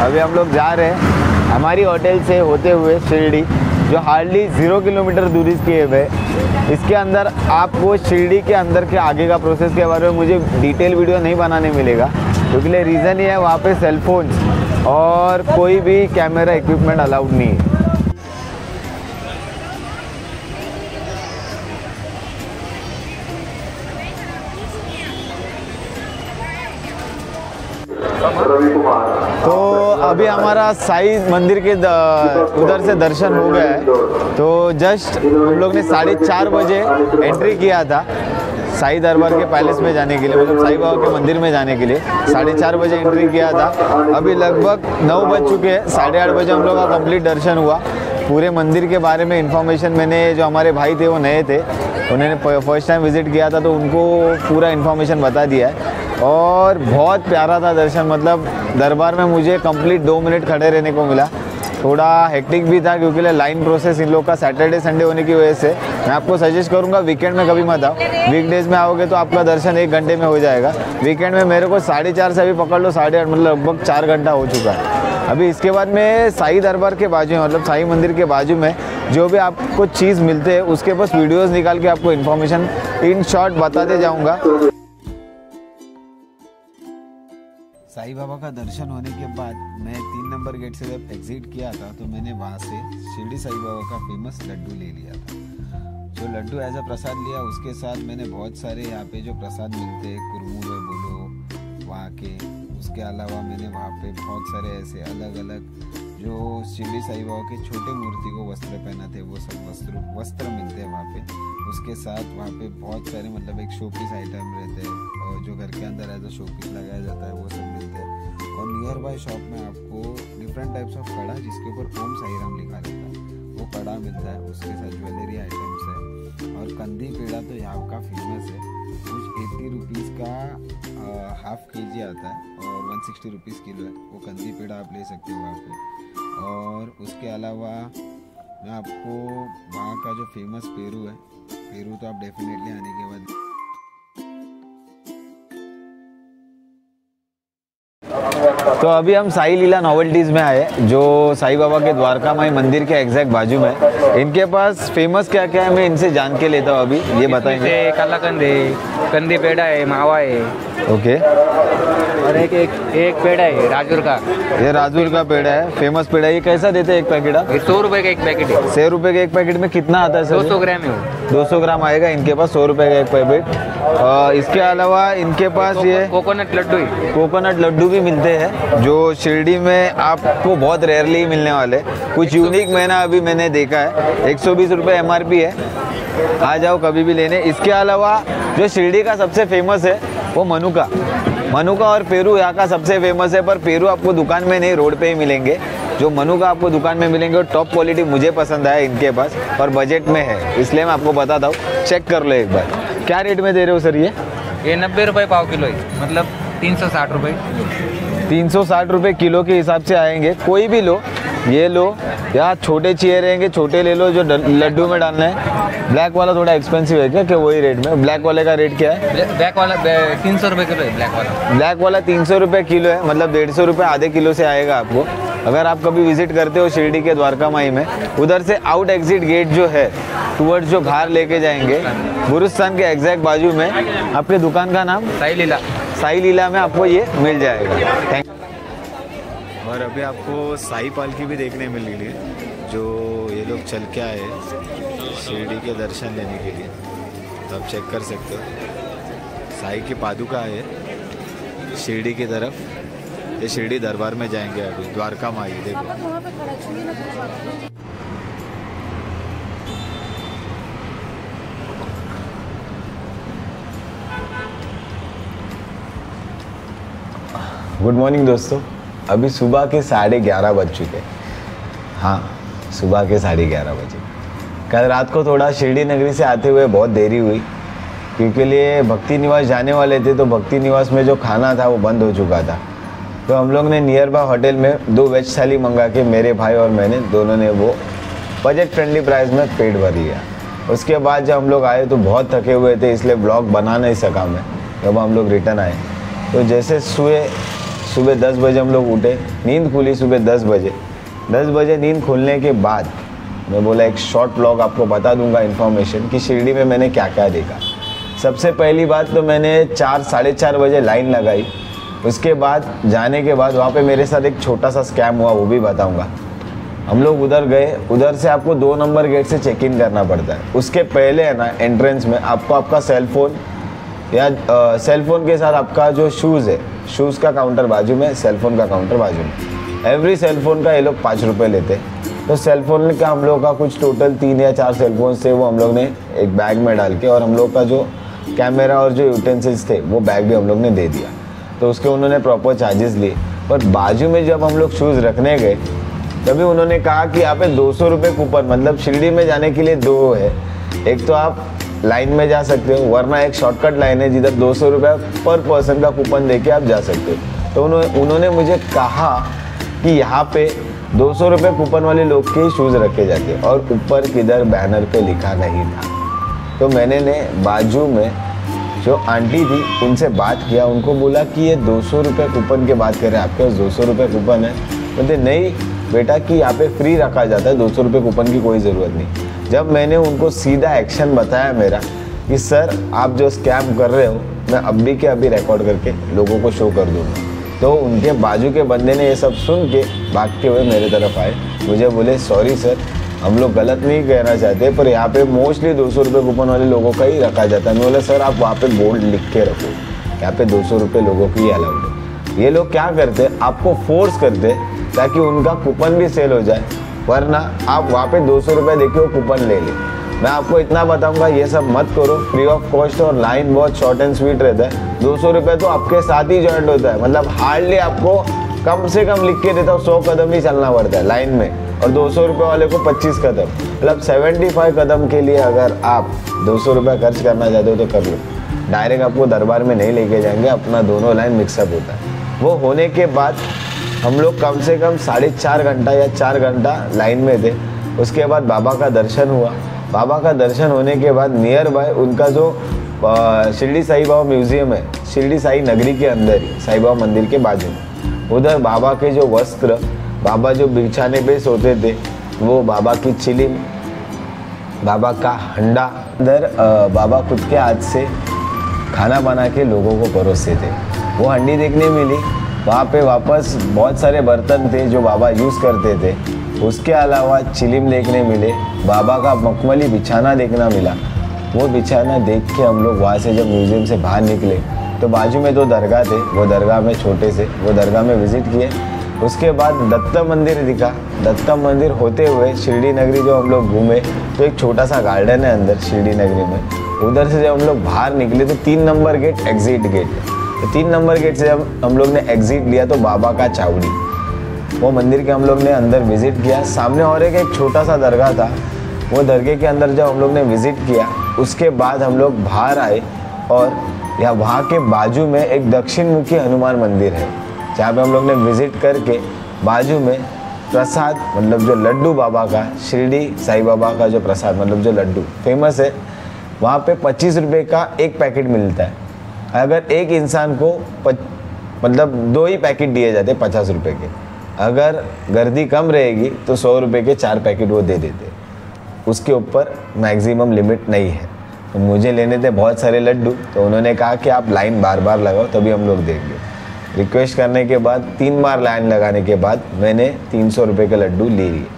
अभी हम लोग जा रहे हैं हमारी होटल से होते हुए शिरडी, जो हार्डली 0 किलोमीटर दूरी की है। इसके अंदर आपको शिरडी के अंदर के आगे का प्रोसेस के बारे में मुझे डिटेल वीडियो नहीं बनाने मिलेगा, क्योंकि रीज़न ये है वहाँ पे सेलफोन्स और कोई भी कैमरा इक्विपमेंट अलाउड नहीं है। तो अभी हमारा साई मंदिर के उधर से दर्शन हो गया है। तो जस्ट हम लोग ने 4:30 बजे एंट्री किया था साई दरबार के पैलेस में जाने के लिए, मतलब साई बाबा के मंदिर में जाने के लिए 4:30 बजे एंट्री किया था। अभी लगभग 9 बज चुके हैं। 8:30 बजे हम लोग का कंप्लीट दर्शन हुआ। पूरे मंदिर के बारे में इंफॉर्मेशन मैंने, जो हमारे भाई थे वो नए थे, उन्होंने फर्स्ट टाइम विज़िट किया था, तो उनको पूरा इन्फॉर्मेशन बता दिया है। और बहुत प्यारा था दर्शन, मतलब दरबार में मुझे कंप्लीट 2 मिनट खड़े रहने को मिला। थोड़ा हेक्टिक भी था क्योंकि लाइन प्रोसेस इन लोग का सैटरडे संडे होने की वजह से। मैं आपको सजेस्ट करूंगा वीकेंड में कभी मत आओ, वीकडेज में आओगे तो आपका दर्शन 1 घंटे में हो जाएगा। वीकेंड में मेरे को 4:30 से अभी पकड़ लो 8:30, मतलब लगभग 4 घंटा हो चुका है। अभी इसके बाद में साई दरबार के बाजू में, मतलब साई मंदिर के बाजू में जो भी आपको चीज़ मिलते हैं उसके पास वीडियोज़ निकाल के आपको इन्फॉर्मेशन इन शॉर्ट बताते जाऊँगा। साई बाबा का दर्शन होने के बाद मैं 3 नंबर गेट से जब एग्जिट किया था तो मैंने वहाँ से शिरडी साई बाबा का फेमस लड्डू ले लिया था। जो लड्डू एज अ प्रसाद लिया, उसके साथ मैंने बहुत सारे यहाँ पे जो प्रसाद मिलते हैं, कुरमुरे बोलो वहाँ के, उसके अलावा मैंने वहाँ पे बहुत सारे ऐसे अलग अलग जो शिरडी साई बाबा के छोटे मूर्ति को वस्त्र पहना थे, वो सब वस्त्र मिलते हैं वहाँ पे। उसके साथ वहाँ पे बहुत सारे, मतलब एक शो पीस आइटम रहते हैं और जो घर के अंदर एज अ शो पीस लगाया जाता है, वो सब मिलते हैं। और नियर बाय शॉप में आपको डिफरेंट टाइप्स ऑफ कड़ा, जिसके ऊपर ओम साई राम लिखा रहता है, वो कड़ा मिलता है। उसके साथ ज्वेलरी आइटम्स है। और कंदी पेड़ा तो यहाँ का फेमस है, कुछ 80 रुपीज़ का हाफ केजी आता है और 160 रुपीज़ किलो है। वो कंदी पेड़ा आप ले सकते हो वहाँ पे। और उसके अलावा मैं आपको वहाँ का जो फेमस पेरू है, पेरू तो आप डेफिनेटली आने के बाद। तो अभी हम साई लीला नॉवेल्टीज़ में आए, जो साई बाबा के द्वारका माई मंदिर के एग्जैक्ट बाजू में। इनके पास फेमस क्या क्या है मैं इनसे जान के लेता हूँ। अभी ये बताएंगे। काला कंदी पेड़ा है, मावा है। ओके। और एक पेड़ा है राजूर का। ये राजूर का पेड़ा है, फेमस पेड़ा है। ये कैसा देते हैं एक पैकेट? 100 रुपये का एक पैकेट है। 100 रुपये के एक पैकेट में कितना आता है सर? 200 ग्राम है। 200 ग्राम आएगा इनके पास, 100 रुपये का एक पैकेट। इसके अलावा इनके पास ये कोकोनट लड्डू है। कोकोनट लड्डू भी मिलते हैं, जो शिरडी में आपको बहुत रेयरली ही मिलने वाले। कुछ यूनिक मैंने अभी मैंने देखा है। 120 रुपये MRP है, आ जाओ कभी भी लेने। इसके अलावा जो शिरडी का सबसे फेमस है वो मनुका और पेरू यहाँ का सबसे फेमस है। पर पेरू आपको दुकान में नहीं, रोड पे ही मिलेंगे। जो मनुका आपको दुकान में मिलेंगे और टॉप क्वालिटी मुझे पसंद आया इनके पास, और बजट में है, इसलिए मैं आपको बताता हूँ। चेक कर लो एक बार। क्या रेट में दे रहे हो सर ये? 90 रुपये पाव किलो है, मतलब 360 रुपये। 360 रुपये किलो के हिसाब से आएंगे। कोई भी लो, ये लो, यहाँ छोटे चाहिए रहेंगे छोटे ले लो, जो लड्डू में डालना है। ब्लैक वाला थोड़ा एक्सपेंसिव है क्या वही रेट में? ब्लैक वाले का रेट क्या है? ब्लैक वाला 300 रुपये किलो है। ब्लैक वाला 300 रुपये किलो है, मतलब 150 रुपये आधे किलो से आएगा आपको। अगर आप कभी विजिट करते हो शिरडी के द्वारका माई में, उधर से आउट एग्जिट गेट जो है टूवर्ड्स जो बाहर लेके जाएंगे, गुरुस्थान के एग्जैक्ट बाजू में आपके दुकान का नाम साई लीला में आपको ये मिल जाएगा। थैंक। और अभी आपको साई पालकी भी देखने मिल रही है, जो ये लोग चल के आए शिरडी के दर्शन लेने के लिए। तो आप चेक कर सकते हो, साई की पादुका है शिरडी की तरफ। ये शिरडी दरबार में जाएंगे अभी, द्वारका माई। देखो गुड मॉर्निंग दोस्तों। अभी सुबह के 11:30 बज चुके। हाँ, सुबह के 11:30 बजे। कल रात को थोड़ा शिरडी नगरी से आते हुए बहुत देरी हुई, क्योंकि लिए भक्ति निवास जाने वाले थे। तो भक्ति निवास में जो खाना था वो बंद हो चुका था। तो हम लोग ने नियर बाय होटल में 2 वेज थाली मंगा के, मेरे भाई और मैंने दोनों ने वो बजट फ्रेंडली प्राइस में पेट भर लिया। उसके बाद जब हम लोग आए तो बहुत थके हुए थे, इसलिए ब्लॉग बना नहीं सका मैं। जब हम लोग रिटर्न आए तो जैसे सुबह 10 बजे हम लोग उठे, नींद खुली सुबह 10 बजे। 10 बजे नींद खुलने के बाद मैं बोला एक शॉर्ट व्लॉग आपको बता दूंगा इन्फॉर्मेशन कि शिरडी में मैंने क्या क्या देखा। सबसे पहली बात तो मैंने 4 साढ़े 4 बजे लाइन लगाई। उसके बाद जाने के बाद वहाँ पे मेरे साथ एक छोटा सा स्कैम हुआ, वो भी बताऊंगा। हम लोग उधर गए, उधर से आपको 2 नंबर गेट से चेक इन करना पड़ता है। उसके पहले है ना एंट्रेंस में आपको आपका सेलफोन या सेलफोन के साथ आपका जो शूज़ है, शूज़ का काउंटर बाजू में, सेलफोन का काउंटर बाजू में। एवरी सेलफोन का ये लोग 5 रुपये लेते। तो सेलफोन का हम लोग का कुछ टोटल 3 या 4 सेलफोन थे, वो हम लोग ने एक बैग में डाल के, और हम लोग का जो कैमरा और जो यूटेंसिल्स थे वो बैग भी हम लोग ने दे दिया। तो उसके उन्होंने प्रॉपर चार्जेस लिए। पर बाजू में जब हम लोग शूज़ रखने गए तभी उन्होंने कहा कि यहाँ पे 200 रुपये कूपन, मतलब शिरडी में जाने के लिए 2 है। एक तो आप लाइन में जा सकते हो, वरना एक शॉर्टकट लाइन है जिधर 200 रुपये पर पर्सन का कूपन देके आप जा सकते हो। तो उन्होंने मुझे कहा कि यहाँ पे 200 रुपये कूपन वाले लोग के शूज़ रखे जाते हैं, और ऊपर किधर बैनर पे लिखा नहीं था। तो मैंने बाजू में जो आंटी थी उनसे बात किया, उनको बोला कि ये 200 रुपये कूपन की बात करें, आपके पास 200 रुपये कूपन है? बोलते नहीं बेटा, कि यहाँ पे फ्री रखा जाता है, 200 रुपये कूपन की कोई ज़रूरत नहीं। जब मैंने उनको सीधा एक्शन बताया मेरा कि सर आप जो स्कैम कर रहे हो, मैं अभी के अभी रिकॉर्ड करके लोगों को शो कर दूँगा, तो उनके बाजू के बंदे ने ये सब सुन के भागते हुए मेरे तरफ आए। मुझे बोले सॉरी सर, हम लोग गलत नहीं कहना चाहते, पर यहाँ पे मोस्टली 200 रुपये कूपन वाले लोगों का ही रखा जाता है। मैं बोला सर आप वहाँ पे बोर्ड लिख के रखो, यहाँ पे 200 रुपये लोगों की अलाउड है। ये लोग क्या करते, आपको फोर्स करते ताकि उनका कूपन भी सेल हो जाए, वरना आप वहाँ पे 200 रुपये देके वो कूपन ले लें। मैं आपको इतना बताऊंगा, ये सब मत करो, फ्री ऑफ कॉस्ट, और लाइन बहुत शॉर्ट एंड स्वीट रहता है। 200 रुपये तो आपके साथ ही जॉइंट होता है, मतलब हार्डली आपको कम से कम लिख के देता हूँ 100 कदम ही चलना पड़ता है लाइन में, और 200 रुपये वाले को 25 कदम, मतलब 75 कदम के लिए अगर आप 200 रुपये खर्च करना चाहते हो तो कर लो। डायरेक्ट आपको दरबार में नहीं लेके जाएंगे, अपना दोनों लाइन मिक्सअप होता है। वो होने के बाद हम लोग कम से कम 4.5 घंटा या 4 घंटा लाइन में थे। उसके बाद बाबा का दर्शन हुआ। बाबा का दर्शन होने के बाद नियर बाय उनका जो शिरडी साई बाबा म्यूजियम है, शिरडी साई नगरी के अंदर ही, साई बाबा मंदिर के बाजू में, उधर बाबा के जो वस्त्र, बाबा जो बिछाने पे सोते थे, वो बाबा की चिलिम, बाबा का हंडा, इधर बाबा खुद के हाथ से खाना बना के लोगों को परोसते थे, वो हंडी देखने मिली। वहाँ पे वापस बहुत सारे बर्तन थे जो बाबा यूज़ करते थे। उसके अलावा चिलिम देखने मिले, बाबा का मखमली बिछाना देखना मिला। वो बिछाना देख के हम लोग वहाँ से जब म्यूज़ियम से बाहर निकले तो बाजू में 2 दरगाह थे, वो दरगाह में छोटे से, वो दरगाह में विज़िट किए। उसके बाद दत्त मंदिर दिखा। दत्त मंदिर होते हुए शिरडी नगरी जो हम लोग घूमे, तो एक छोटा सा गार्डन है अंदर शिरडी नगरी में। उधर से जब हम लोग बाहर निकले तो 3 नंबर गेट एग्जिट गेट है। तो 3 नंबर गेट से जब हम लोग ने एग्जिट लिया तो बाबा का चावड़ी, वो मंदिर के हम लोग ने अंदर विज़िट किया। सामने और एक छोटा सा दरगाह था, वो दरगाह के अंदर जब हम लोग ने विज़िट किया, उसके बाद हम लोग बाहर आए, और या वहाँ के बाजू में एक दक्षिण मुखी हनुमान मंदिर है, जहाँ पे हम लोग ने विज़िट करके बाजू में प्रसाद, मतलब जो लड्डू बाबा का, शिरडी साई बाबा का जो प्रसाद, मतलब जो लड्डू फेमस है, वहाँ पे 25 रुपये का एक पैकेट मिलता है। अगर एक इंसान को मतलब 2 ही पैकेट दिए जाते 50 रुपये के। अगर गर्दी कम रहेगी तो 100 रुपये के 4 पैकेट वो दे देते, उसके ऊपर मैक्सिमम लिमिट नहीं है। तो मुझे लेने थे बहुत सारे लड्डू, तो उन्होंने कहा कि आप लाइन बार बार लगाओ तभी हम लोग देंगे। रिक्वेस्ट करने के बाद 3 बार लाइन लगाने के बाद मैंने 300 रुपये के लड्डू ले लिए।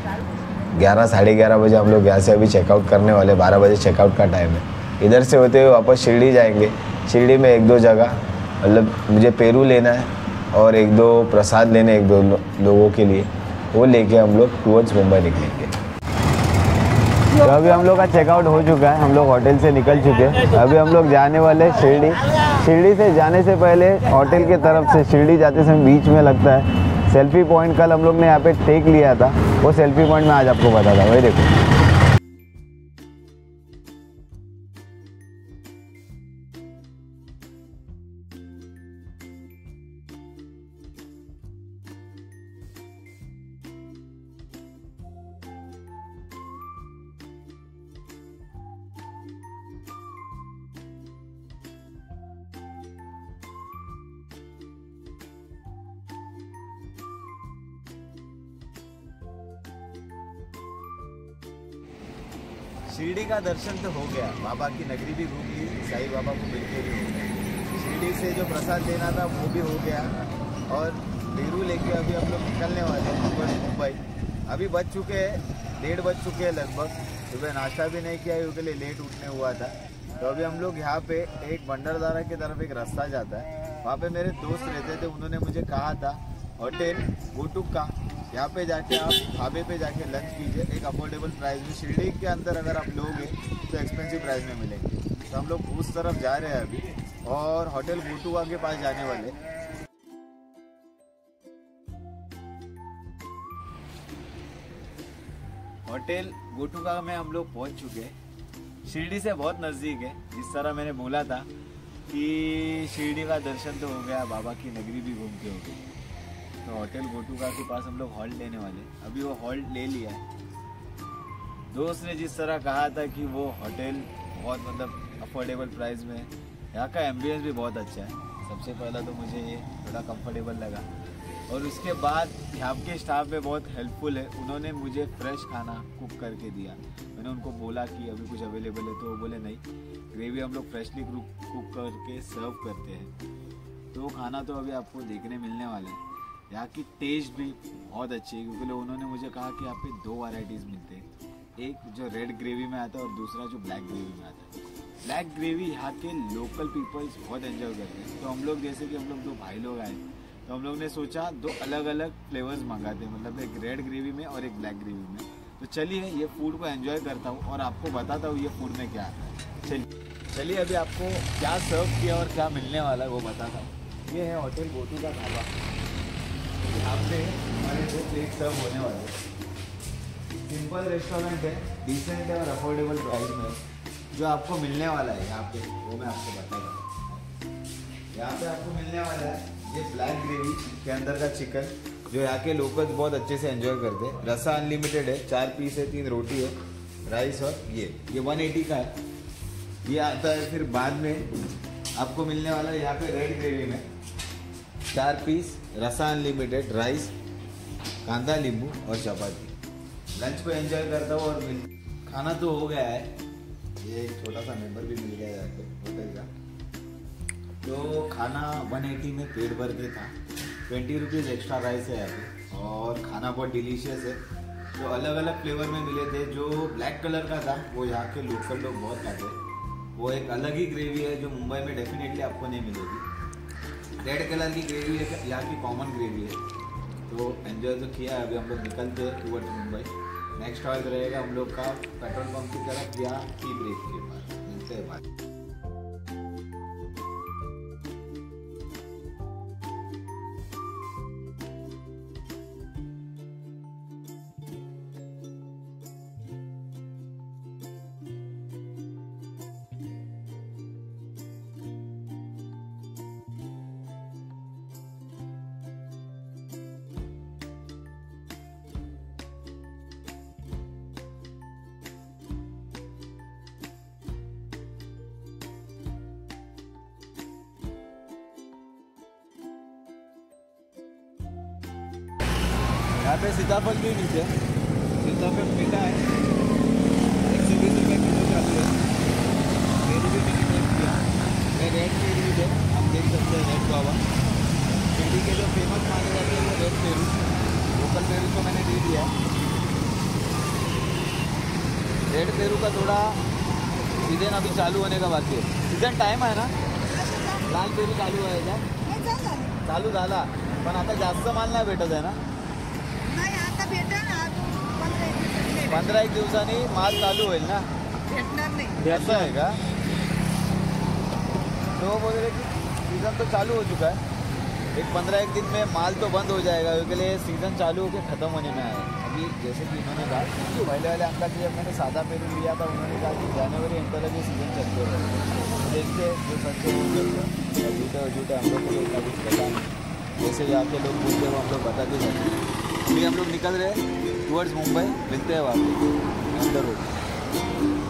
11 साढ़े 11 बजे हम लोग यहाँ से अभी चेकआउट करने वाले, 12 बजे चेकआउट का टाइम है। इधर से होते हुए वापस शिरडी जाएंगे। शिरडी में 1-2 जगह, मतलब मुझे पेरू लेना है और 1-2 प्रसाद लेने 1-2 लोगों के लिए, वो लेके हम लोग टूवर्ड्स मुंबई निकलेंगे। तो अभी हम लोग का चेकआउट हो चुका है, हम लोग होटल से निकल चुके हैं। अभी हम लोग जाने वाले शिरडी। शिरडी से जाने से पहले होटल के तरफ से शिरडी जाते समय बीच में लगता है सेल्फी पॉइंट। कल हम लोग ने यहाँ पे टेक लिया था, वो सेल्फी पॉइंट मैं आज आपको बताता हूँ। वही देखो, शिरडी का दर्शन तो हो गया, बाबा की नगरी भी घूम ली, साईं बाबा को मिलके भी हो गया। शिरडी से जो प्रसाद लेना था वो भी हो गया और बेरू लेके अभी हम लोग निकलने वाले हैं टुवर्ड्स मुंबई। अभी बज चुके हैं 1:30 बज चुके हैं लगभग। सुबह नाश्ता भी नहीं किया क्योंकि लेट उठने हुआ था। तो अभी हम लोग यहाँ पे एक भंडारदारा की तरफ एक रास्ता जाता है, वहाँ पे मेरे दोस्त रहते थे, उन्होंने मुझे कहा था होटल गोटुक का, यहाँ पे जाके आप ढाबे पे जाके लंच कीजिए एक अफोर्डेबल प्राइस में। शिरडी के अंदर अगर आप लोगे तो एक्सपेंसिव प्राइस में मिलेंगे। तो हम लोग उस तरफ जा रहे हैं अभी और होटल गोटुका के पास जाने वाले। होटल गोटुका में हम लोग पहुंच चुके हैं। शिरडी से बहुत नज़दीक है, जिस तरह मैंने बोला था कि शिरडी का दर्शन तो हो गया, बाबा की नगरी भी घूम के हो गई। तो होटल गोटुका के पास हम लोग हॉल्ट लेने वाले, अभी वो हॉल्ट ले लिया है। दोस्त ने जिस तरह कहा था कि वो होटल बहुत मतलब अफोर्डेबल प्राइस में, यहाँ का एम्बियंस भी बहुत अच्छा है। सबसे पहला तो मुझे ये थोड़ा कंफर्टेबल लगा और उसके बाद यहाँ के स्टाफ में बहुत हेल्पफुल है। उन्होंने मुझे फ्रेश खाना कुक करके दिया। मैंने उनको बोला कि अभी कुछ अवेलेबल है, तो वो बोले नहीं, ग्रेवी हम लोग फ्रेशली कुक करके सर्व करते हैं। तो वो खाना तो अभी आपको देखने मिलने वाला है। यहाँ की टेस्ट भी बहुत अच्छी है क्योंकि उन्होंने मुझे कहा कि यहाँ पे 2 वैरायटीज़ मिलते हैं, एक जो रेड ग्रेवी में आता है और दूसरा जो ब्लैक ग्रेवी में आता है। ब्लैक ग्रेवी यहाँ के लोकल पीपल्स बहुत एंजॉय करते हैं। तो हम लोग जैसे कि हम लोग 2 भाई लोग आए, तो हम लोग ने सोचा 2 अलग अलग फ्लेवर्स मंगाते हैं, मतलब एक रेड ग्रेवी में और एक ब्लैक ग्रेवी में। तो चलिए ये फूड को एंजॉय करता हूँ और आपको बताता हूँ ये फूड में क्या है। चलिए अभी आपको क्या सर्व किया और क्या मिलने वाला है वो बताता हूँ। ये है होटल गोटू का ढाबा। यहाँ पे हमारे 2 प्लेट सर्व होने वाले हैं। सिंपल रेस्टोरेंट है, डिसेंट है और अफोर्डेबल प्राइस में। जो आपको मिलने वाला है यहाँ पे वो मैं आपको बता रहा हूँ। यहाँ पे आपको मिलने वाला है ये ब्लैक ग्रेवी के अंदर का चिकन, जो यहाँ के लोकल्स बहुत अच्छे से एंजॉय करते हैं। रसा अनलिमिटेड है, 4 पीस है, 3 रोटी है, राइस और ये 180 का है। ये आता है। फिर बाद में आपको मिलने वाला है यहाँ पे रेड ग्रेवी में 4 पीस, रसा अनलिमिटेड, राइस, कांदा नींबू और चपाती। लंच को एंजॉय करता हूँ और खाना तो हो गया है। ये एक छोटा सा मेंबर भी मिल गया यहाँ पे होटल का। तो खाना 180 में पेट भर के था। 20 रुपीज़ एक्स्ट्रा राइस है यहाँ पे और खाना बहुत डिलीशियस है। जो अलग अलग फ्लेवर में मिले थे, जो ब्लैक कलर का था वो यहाँ के लोकल लोग बहुत खाते हैं। वो एक अलग ही ग्रेवी है जो मुंबई में डेफिनेटली आपको नहीं मिलेगी। रेड कलर की ग्रेवी है, यहाँ की कॉमन ग्रेवी है। तो एंजॉय तो किया। अभी हम लोग निकलते हैं टुवर्ड्स मुंबई। नेक्स्ट हॉल्ट रहेगा हम लोग का पेट्रोल पंप की तरफ या टी ब्रेक के पास। मिलते हैं बाद। यहाँ पे सीताफल भी मिलते हैं। सीताफल मीठा है, 120 रुपये किलो चालू है। पेरू भी मैंने टेस्ट किया, मैं रेड पेरू भी है, आप देख सकते हैं रेड गुआवा। शिरडी के जो फेमस माने जाते हैं वो रेड पेरू, लोकल पेरू को मैंने दे दिया। रेड पेरू का थोड़ा सीजन अभी चालू होने का बाकी है। सीजन टाइम आहे ना? लाल पेरू चालू आहे का? चालू झाला, पण आता जास्त माल नाही भेटत आहे ना? 15-1 दिवसांनी माल चालू होईल ना? भेटणार नाही। ऐसा है का? तो वो बोल रहे कि सीज़न तो चालू हो चुका है, एक 15-1 दिन में माल तो बंद हो जाएगा, क्योंकि लिए सीज़न चालू होकर ख़त्म होने में आया है। अभी जैसे कि इन्होंने कहा कि पहले वाले अंकल जी, जब मैंने सादा पेरू लिया था, उन्होंने कहा कि जनवरी एंड तक ये सीज़न चलते रहेगा। देखते जो सच्चे होंगे झूठे हम लोग को इतना कुछ पता नहीं। जैसे यहाँ के लोग बोलते वो हम लोग बताते जाते हैं। अभी हम लोग निकल रहे हैं टुवर्ड्स मुंबई, मिलते हैं वहाँ पे अंदर रोड।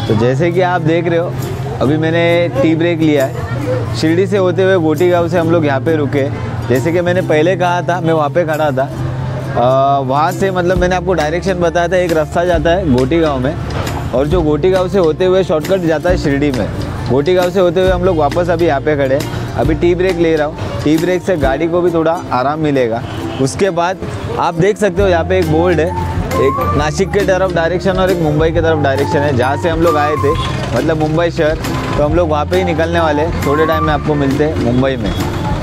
तो जैसे कि आप देख रहे हो, अभी मैंने टी ब्रेक लिया है। शिरडी से होते हुए गोटी गांव से हम लोग यहाँ पे रुके। जैसे कि मैंने पहले कहा था, मैं वहाँ पे खड़ा था, वहाँ से मतलब मैंने आपको डायरेक्शन बताया था, एक रास्ता जाता है गोटी गांव में, और जो गोटी गांव से होते हुए शॉर्टकट जाता है शिरडी में। गोटी गांव से होते हुए हम लोग वापस अभी यहाँ पे खड़े हैं। अभी टी ब्रेक ले रहा हूँ, टी ब्रेक से गाड़ी को भी थोड़ा आराम मिलेगा। उसके बाद आप देख सकते हो यहाँ पे एक बोर्ड है, एक नासिक के तरफ डायरेक्शन और एक मुंबई की तरफ डायरेक्शन है, जहाँ से हम लोग आए थे, मतलब मुंबई शहर। तो हम लोग वहाँ पे ही निकलने वाले हैं, थोड़े टाइम में आपको मिलते हैं मुंबई में।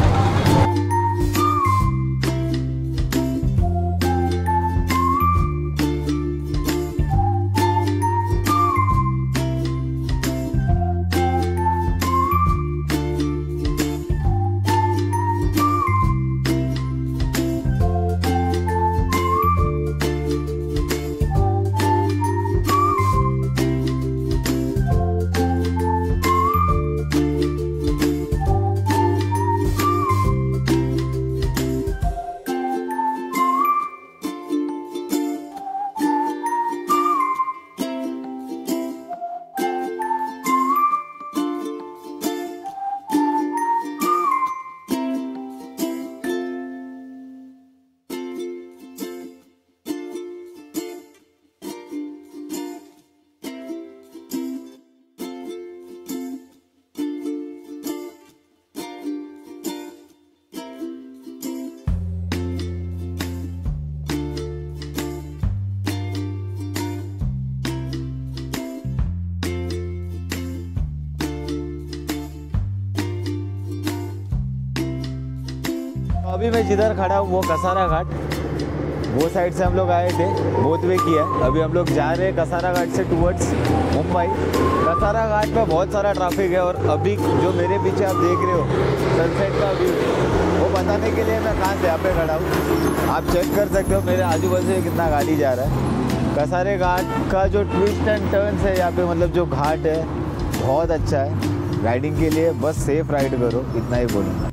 अभी मैं जिधर खड़ा हूँ वो कसारा घाट, वो साइड से हम लोग आए थे, बोथ वे किया है। अभी हम लोग जा रहे हैं कसारा घाट से टूवर्ड्स मुंबई। कसारा घाट पे बहुत सारा ट्रैफिक है, और अभी जो मेरे पीछे आप देख रहे हो सनसेट का व्यू, वो बताने के लिए मैं कहाँ से यहाँ पे खड़ा हूँ। आप चेक कर सकते हो मेरे आजू बाजू से कितना गाड़ी जा रहा है। कसारे घाट का जो ट्विस्ट एंड टर्न्स है यहाँ पे, मतलब जो घाट है बहुत अच्छा है राइडिंग के लिए। बस सेफ राइड करो, इतना ही बोलूँगा।